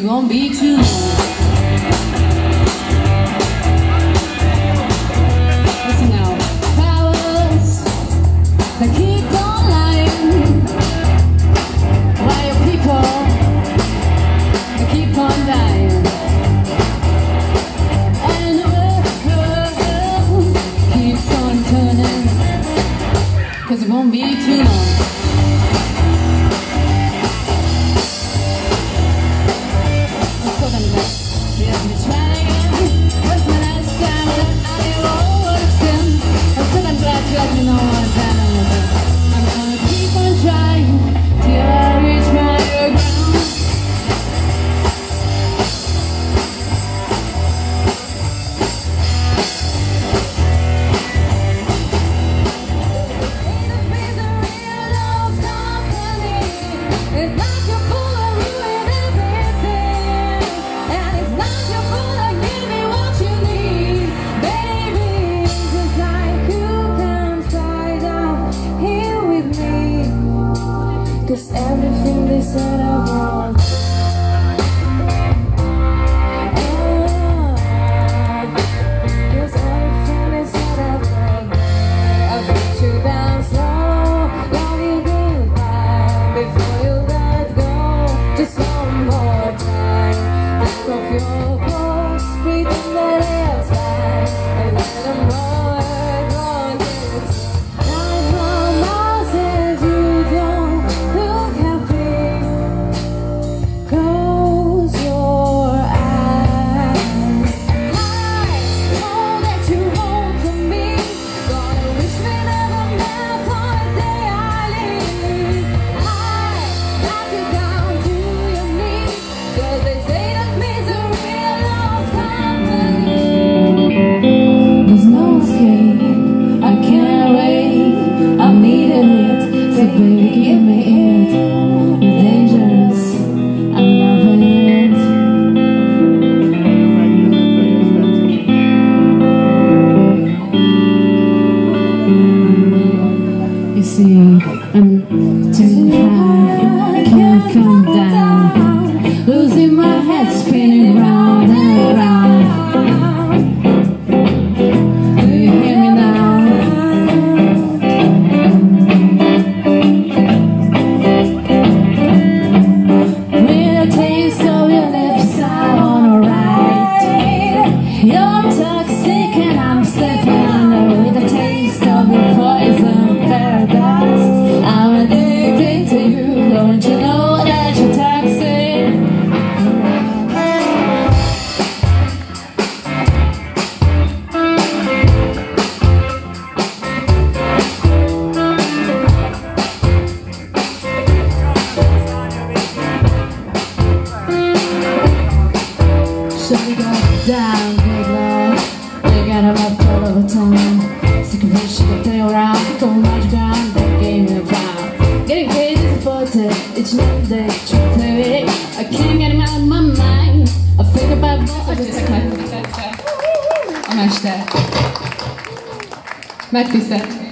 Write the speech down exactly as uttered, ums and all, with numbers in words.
won't be too long. Listen now. Powers that keep on lying, while people that keep on dying, and the world keeps on turning, 'cause it won't be too long. Cause everything they said I want, oh, cause everything they said I want, I'll put you down slow, love you goodbye, before you let go, just one more time, take off your clothes, pretend that it's fine, and let them know. I'm too high, can't come down, losing my head, spinning round and round. Do you hear me now? With a taste of your lips, I wanna ride. You're toxic and I'm slipping under with a taste of your poison paradise. I'm addicted to you, don't you know that you're toxic? Shut me down, good lord. You got a rap all over town. Sick of this shit, play around, go much ground, that game me a pound. Getting crazy is important, it's not day, try to play it. I can't get him out of my mind. I think about what I just like my I'm este. Megtisztelt.